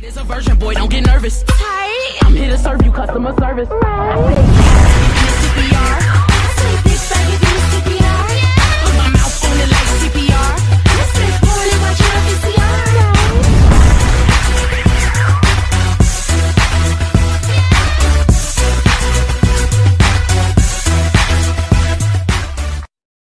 It's a version, boy, don't get nervous. Tight. I'm here to serve you customer service.